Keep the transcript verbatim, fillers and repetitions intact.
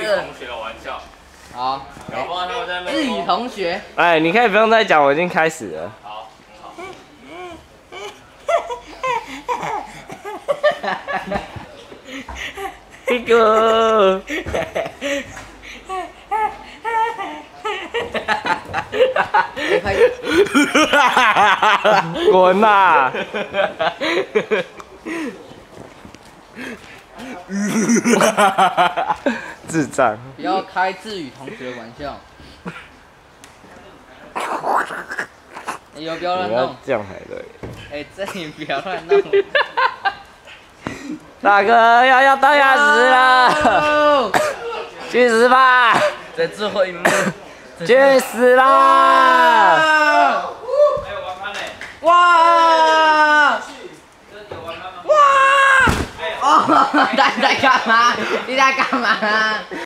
同学的玩笑。好，搞不好他们在那边。日语同学。 哎，你可以不用再讲，我已经开始了。 好。 这个。滚呐！智障！ 不要开志宇同学的玩笑。哎呦，不要乱弄！ 这样才对。 哎，这你不要乱弄！ 大哥要要到牙齿了，去死吧！ 在最后一幕， 去死啦！ 还有玩盘呢！哇！哇！哦，你在干嘛？你在干嘛？